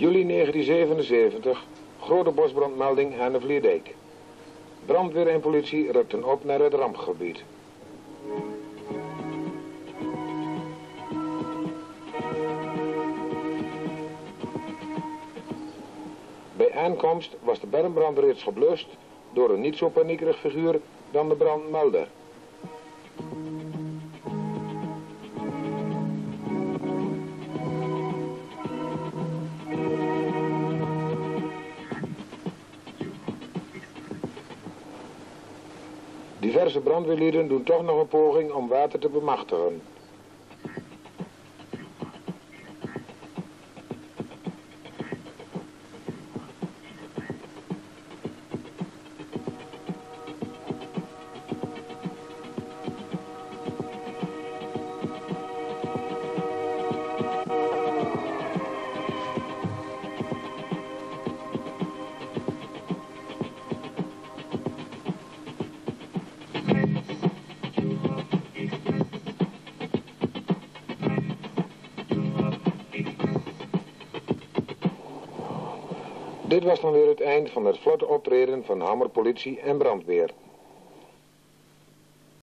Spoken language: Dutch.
Juli 1977, grote bosbrandmelding Hennevlierdijk. Brandweer en politie rukten op naar het rampgebied. Bij aankomst was de bermbrand reeds geblust door een niet zo paniekerig figuur dan de brandmelder. Diverse brandweerlieden doen toch nog een poging om water te bemachtigen. Dit was dan weer het eind van het vlotte optreden van Hammer politie en brandweer.